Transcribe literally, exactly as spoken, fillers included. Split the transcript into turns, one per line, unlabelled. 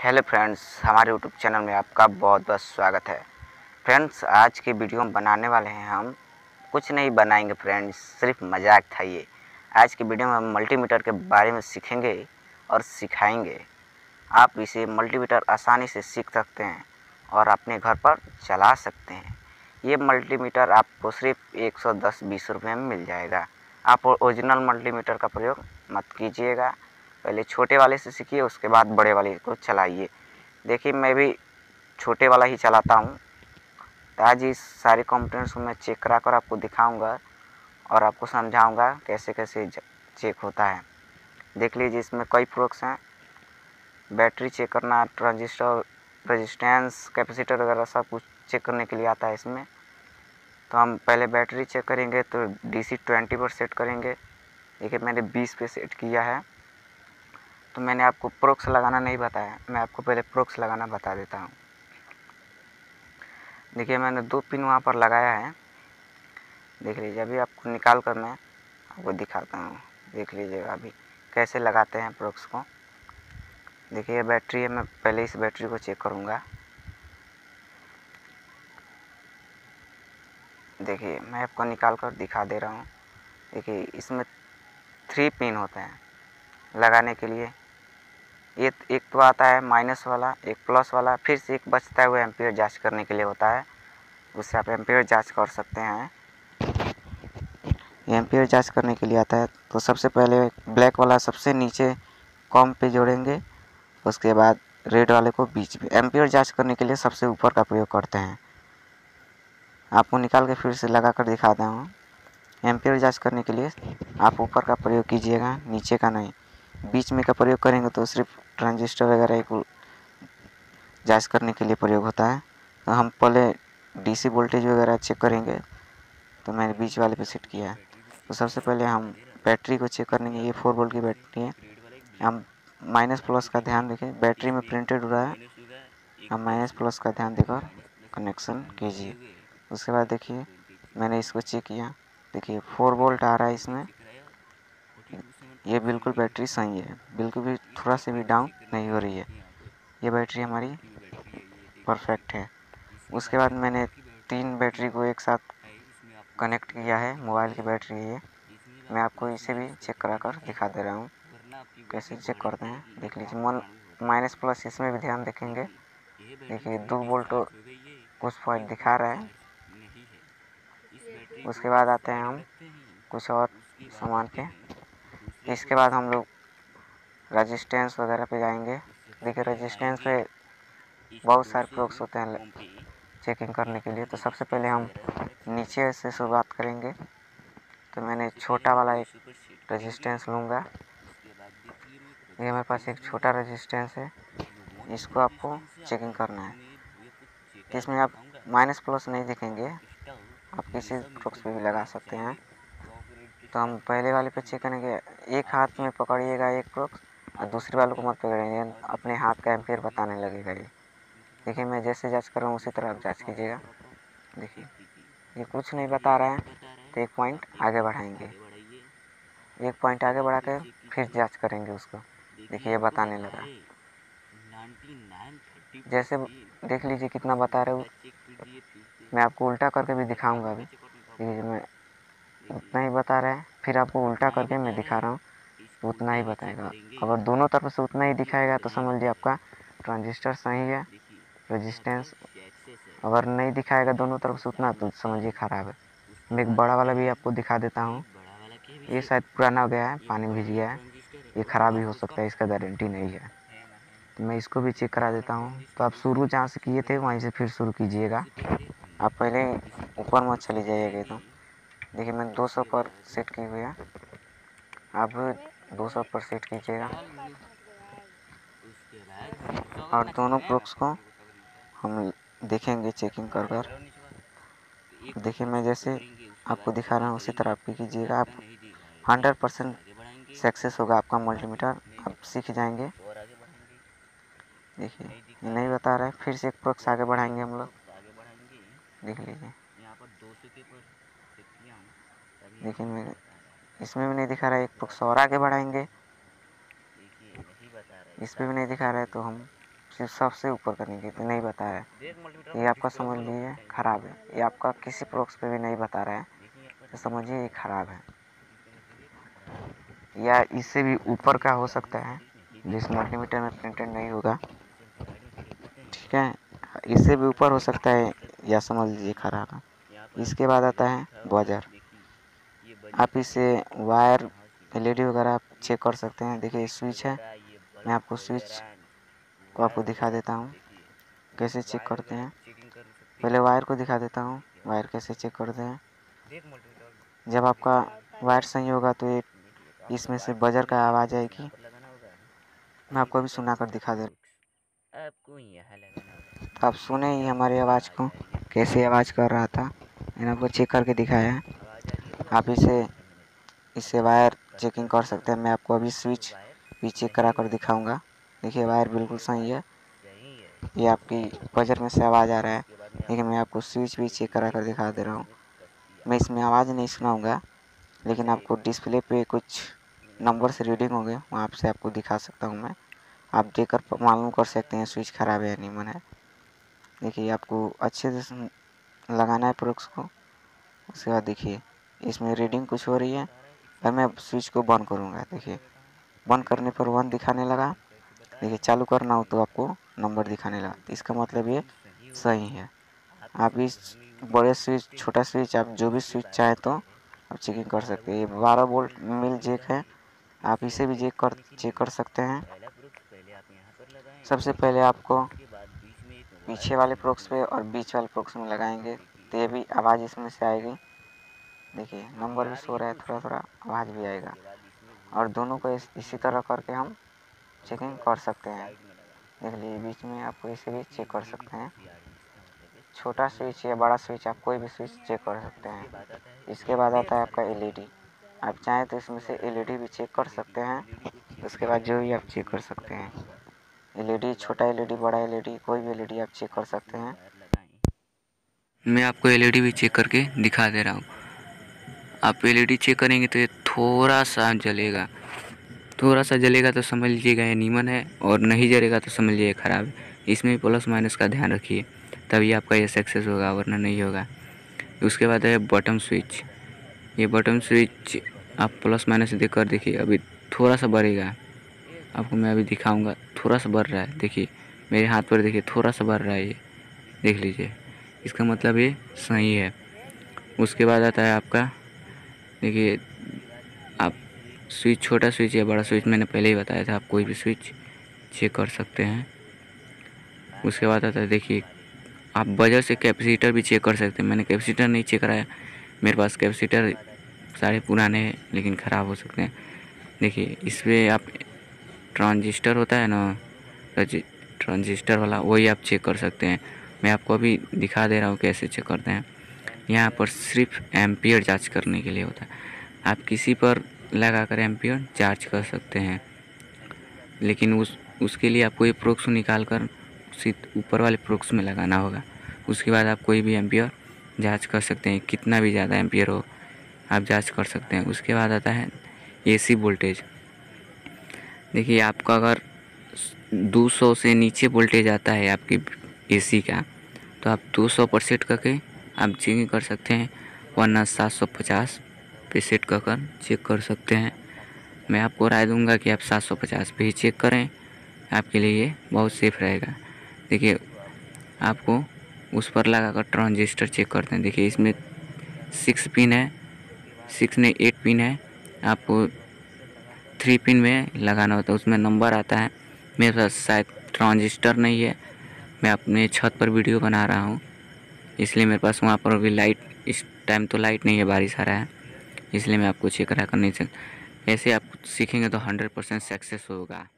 Hello friends, हमारे YouTube channel में आपका बहुत बहुत स्वागत है। फ्रेंड्स, आज की वीडियो में बनाने वाले हैं हम कुछ नहीं बनाएंगे फ्रेंड्स, सिर्फ मजाक था ये। आज की वीडियो में हम मल्टीमीटर के बारे में सीखेंगे और सिखाएंगे। आप इसे मल्टीमीटर आसानी से सीख सकते हैं और अपने घर पर चला सकते हैं। ये मल्टीमीटर आपको सिर्फ एक सौ दस बीस रुपये में मिल जाएगा। आप ओरिजिनल मल्टीमीटर का प्रयोग मत कीजिएगा, पहले छोटे वाले से सीखिए, उसके बाद बड़े वाले को चलाइए। देखिए, मैं भी छोटे वाला ही चलाता हूँ। तो आज इस सारी कंपोनेंट्स को मैं चेक करा कर आपको दिखाऊंगा और आपको समझाऊंगा कैसे कैसे चेक होता है। देख लीजिए, इसमें कई प्रोक्स हैं। बैटरी चेक करना, ट्रांजिस्टर, रेजिस्टेंस, कैपेसिटर वगैरह सब कुछ चेक करने के लिए आता है इसमें। तो हम पहले बैटरी चेक करेंगे तो डी सी ट्वेंटी पर सेट करेंगे। देखिए, मैंने बीस पे सेट किया है। तो मैंने आपको प्रोक्स लगाना नहीं बताया, मैं आपको पहले प्रोक्स लगाना बता देता हूँ। देखिए, मैंने दो पिन वहाँ पर लगाया है। देख लीजिए, अभी आपको निकाल कर मैं आपको दिखाता हूँ। देख लीजिएगा अभी कैसे लगाते हैं प्रोक्स को। देखिए, ये बैटरी है, मैं पहले इस बैटरी को चेक करूँगा। देखिए, मैं आपको निकाल कर दिखा दे रहा हूँ। देखिए, इसमें थ्री पिन होते हैं लगाने के लिए। ये एक तो आता है माइनस वाला, एक प्लस वाला, फिर से एक बचता हुआ एम्पीयर जांच करने के लिए होता है। उससे आप एम्पीयर जांच कर सकते हैं। एम्पीयर जांच करने के लिए आता है तो सबसे पहले ब्लैक वाला सबसे नीचे कॉम पे जोड़ेंगे, उसके बाद रेड वाले को बीच में। एम्पीयर जांच करने के लिए सबसे ऊपर का प्रयोग करते हैं। आपको निकाल के फिर से लगा कर दिखाता हूँ। एम्पीयर जांच करने के लिए आप ऊपर का प्रयोग कीजिएगा, नीचे का नहीं। बीच में का प्रयोग करेंगे तो सिर्फ ट्रांजिस्टर वगैरह को जांच करने के लिए प्रयोग होता है। तो हम पहले डीसी वोल्टेज वगैरह चेक करेंगे, तो मैंने बीच वाले पे सेट किया है। तो सबसे पहले हम बैटरी को चेक करेंगे। ये फोर वोल्ट की बैटरी है। हम माइनस प्लस का ध्यान देखें, बैटरी में प्रिंटेड हो रहा है, हम माइनस प्लस का ध्यान देकर कनेक्शन कीजिए। उसके बाद देखिए, मैंने इसको चेक किया। देखिए, फोर वोल्ट आ रहा है इसमें। ये बिल्कुल बैटरी सही है, बिल्कुल भी थोड़ा से भी डाउन नहीं हो रही है। ये बैटरी हमारी परफेक्ट है। उसके बाद मैंने तीन बैटरी को एक साथ कनेक्ट किया है। मोबाइल की बैटरी है ये। मैं आपको इसे भी चेक करा कर दिखा दे रहा हूँ कैसे चेक करते हैं। देख लीजिए, मन माइनस प्लस इसमें भी ध्यान देखेंगे। देखिए, दो वोल्ट कुछ पॉइंट दिखा रहा है। उसके बाद आते हैं हम कुछ और सामान पे। इसके बाद हम लोग रेजिस्टेंस वगैरह पे जाएंगे। देखिए, रेजिस्टेंस पे बहुत सारे प्रोक्स होते हैं चेकिंग करने के लिए। तो सबसे पहले हम नीचे से शुरुआत करेंगे। तो मैंने छोटा वाला एक रेजिस्टेंस लूँगा। ये मेरे पास एक छोटा रेजिस्टेंस है, इसको आपको चेकिंग करना है। इसमें आप माइनस प्लस नहीं देखेंगे, आप किसी प्रोक्स पे भी लगा सकते हैं। तो हम पहले वाले पे चेक करेंगे। एक हाथ में पकड़िएगा एक प्रोक्स और दूसरे वाले को मत पकड़िए, अपने हाथ का एम्पीयर बताने लगेगा ये। देखिए, मैं जैसे जांच कर रहा हूँ उसी तरह आप जांच कीजिएगा। देखिए, ये कुछ नहीं बता रहा है तो एक पॉइंट आगे बढ़ाएंगे। एक पॉइंट आगे बढ़ा कर फिर जांच करेंगे उसको। देखिए, ये बताने लगा। जैसे देख लीजिए कितना बता रहे हो। मैं आपको उल्टा करके भी दिखाऊंगा अभी। देखिए, मैं उतना ही बता रहा है, फिर आपको उल्टा करके मैं दिखा रहा हूँ तो उतना ही बताएगा। अगर दोनों तरफ से उतना ही दिखाएगा तो समझ लीजिए आपका ट्रांजिस्टर सही है। रेजिस्टेंस अगर नहीं दिखाएगा दोनों तरफ से उतना तो समझिए ख़राब है। मैं एक बड़ा वाला भी आपको दिखा देता हूँ। ये शायद पुराना हो गया है, पानी भीज गया है, ये ख़राब भी हो सकता है, इसका गारंटी नहीं है। तो मैं इसको भी चेक करा देता हूँ। तो आप शुरू जहाँ से किए थे वहीं से फिर शुरू कीजिएगा। आप पहले ऊपर मत चले जाइएगा एकदम। देखिए, मैंने दो सौ पर सेट की हुई है, आप दो सौ पर सेट कीजिएगा। और दोनों प्रोक्स को हम देखेंगे चेकिंग कर कर। देखिए, मैं जैसे आपको दिखा रहा हूँ उसी तरह आप भी कीजिएगा। आप हंड्रेड परसेंट सक्सेस होगा आपका मल्टीमीटर, आप सीख जाएंगे। देखिए, ये नहीं बता रहा है, फिर से एक प्रोक्स आगे बढ़ाएंगे हम लोग। देख लीजिए, देखिए मैं इसमें भी नहीं दिखा रहा है, एक प्रोक्स और आगे बढ़ाएंगे, इस पर भी नहीं दिखा रहा है, तो हम सिर्फ सबसे ऊपर करने के लिए नहीं बता रहा है। ये आपका समझ लीजिए ख़राब है। ये आपका किसी प्रोक्स पे भी नहीं बता रहा है, तो समझिए ये ख़राब है। या इससे भी ऊपर का हो सकता है जिस मल्टीमीटर में प्रिंटेड नहीं होगा, ठीक है। इससे भी ऊपर हो सकता है, या समझ लीजिए ख़राब है। इसके बाद आता है बजर। आप इसे वायर एलईडी वगैरह आप चेक कर सकते हैं। देखिए स्विच है, मैं आपको स्विच को आपको दिखा देता हूँ कैसे चेक करते हैं। पहले वायर को दिखा देता हूँ वायर कैसे चेक करते हैं। जब आपका वायर सही होगा तो ये इसमें से बजर का आवाज़ आएगी। मैं आपको अभी सुना कर दिखा दे रहा हूँ, आप सुने ही हमारी आवाज़ को कैसे आवाज़ कर रहा था। मैंने आपको चेक करके दिखाया है। आप इसे इससे वायर चेकिंग कर सकते हैं। मैं आपको अभी स्विच भी चेक करा कर दिखाऊंगा। देखिए वायर बिल्कुल सही है। ये आपकी बजर में से आवाज़ आ रहा है, लेकिन मैं आपको स्विच भी चेक करा कर दिखा दे रहा हूँ। मैं इसमें आवाज़ नहीं सुनाऊंगा, लेकिन आपको डिस्प्ले पे कुछ नंबर से रीडिंग होंगे, वहाँ से आपको दिखा सकता हूँ मैं। आप देखकर मालूम कर सकते हैं स्विच ख़राब है या नहीं है। देखिए आपको अच्छे से लगाना है प्रोक्स को। उसके बाद देखिए इसमें रीडिंग कुछ हो रही है और मैं स्विच को बंद करूँगा। देखिए बंद करने पर वन दिखाने लगा। देखिए चालू करना हो तो आपको नंबर दिखाने लगा। इसका मतलब ये सही है। आप इस बड़े स्विच छोटा स्विच आप जो भी स्विच चाहे तो आप चेकिंग कर सकते हैं। ये बारह वोल्ट मिल जैक है, आप इसे भी चेक कर चेक कर सकते हैं। सबसे पहले आपको पीछे वाले प्रोक्स पे और बीच वाले प्रोक्स में लगाएंगे तो ये भी आवाज़ इसमें से आएगी। देखिए नंबर भी सो रहा है, थोड़ा थोड़ा आवाज़ भी आएगा। और दोनों को इस, इसी तरह करके हम चेकिंग कर सकते हैं। देख लीजिए बीच में आपको इसे भी चेक कर सकते हैं। छोटा स्विच या बड़ा स्विच आप कोई भी स्विच चेक कर सकते हैं। इसके बाद आता है आपका एलईडी। आप चाहें तो इसमें से एलईडी भी चेक कर सकते हैं। उसके बाद जो भी आप चेक कर सकते हैं, एलईडी छोटा एलईडी बड़ा एलईडी कोई भी एलईडी आप चेक कर सकते हैं।
मैं आपको एलईडी भी चेक करके दिखा दे रहा हूँ। आप एलईडी चेक करेंगे तो ये थोड़ा सा जलेगा, थोड़ा सा जलेगा तो समझ लीजिएगा ये नीमन है, और नहीं जलेगा तो समझ लीजिए ख़राब है। इसमें भी प्लस माइनस का ध्यान रखिए, तभी आपका ये सक्सेस होगा, वरना नहीं होगा। उसके बाद है बटन स्विच। ये बटन स्विच आप प्लस माइनस देख कर देखिए, अभी थोड़ा सा बढ़ेगा। आपको मैं अभी दिखाऊंगा, थोड़ा सा बढ़ रहा है। देखिए मेरे हाथ पर देखिए थोड़ा सा बढ़ रहा है, ये देख लीजिए। इसका मतलब ये सही है। उसके बाद आता है आपका, देखिए आप स्विच छोटा स्विच या बड़ा स्विच मैंने पहले ही बताया था, आप कोई भी स्विच चेक कर सकते हैं। उसके बाद आता है, देखिए आप बजर से कैपेसिटर भी चेक कर सकते हैं। मैंने कैपेसिटर नहीं चेक कराया, मेरे पास कैपेसिटर सारे पुराने हैं लेकिन ख़राब हो सकते हैं। देखिए इसमें आप ट्रांजिस्टर होता है ना, ट्रांजिस्टर वाला, वही आप चेक कर सकते हैं। मैं आपको अभी दिखा दे रहा हूँ कैसे चेक करते हैं। यहाँ पर सिर्फ एम्पियर जांच करने के लिए होता है। आप किसी पर लगाकर एम्पियर जांच कर सकते हैं, लेकिन उस उसके लिए आपको ये प्रोक्स निकाल कर उसी ऊपर वाले प्रोक्स में लगाना होगा। उसके बाद आप कोई भी एम्पियर जांच कर सकते हैं, कितना भी ज़्यादा एम्पियर हो आप जांच कर सकते हैं। उसके बाद आता है एसी वोल्टेज। देखिए आपका अगर दो सौ से नीचे वोल्टेज आता है आपकी एसी का, तो आप दो सौ पर सेट करके आप चेकिंग कर सकते हैं, वरना सात सौ पचास पे सेट कर कर चेक कर सकते हैं। मैं आपको राय दूंगा कि आप सात सौ पचास पे ही चेक करें, आपके लिए ये बहुत सेफ़ रहेगा। देखिए आपको उस पर लगाकर ट्रांजिस्टर चेक करते हैं। देखिए इसमें सिक्स पिन है, सिक्स नहीं एट पिन है, आपको थ्री पिन में लगाना होता है, उसमें नंबर आता है। मेरे पास शायद ट्रांजिस्टर नहीं है, मैं अपने छत पर वीडियो बना रहा हूँ, इसलिए मेरे पास वहाँ पर भी लाइट, इस टाइम तो लाइट नहीं है, बारिश आ रहा है, इसलिए मैं आपको चेक करा कर नहीं सकता। ऐसे आप सीखेंगे तो हंड्रेड परसेंट सक्सेस होगा।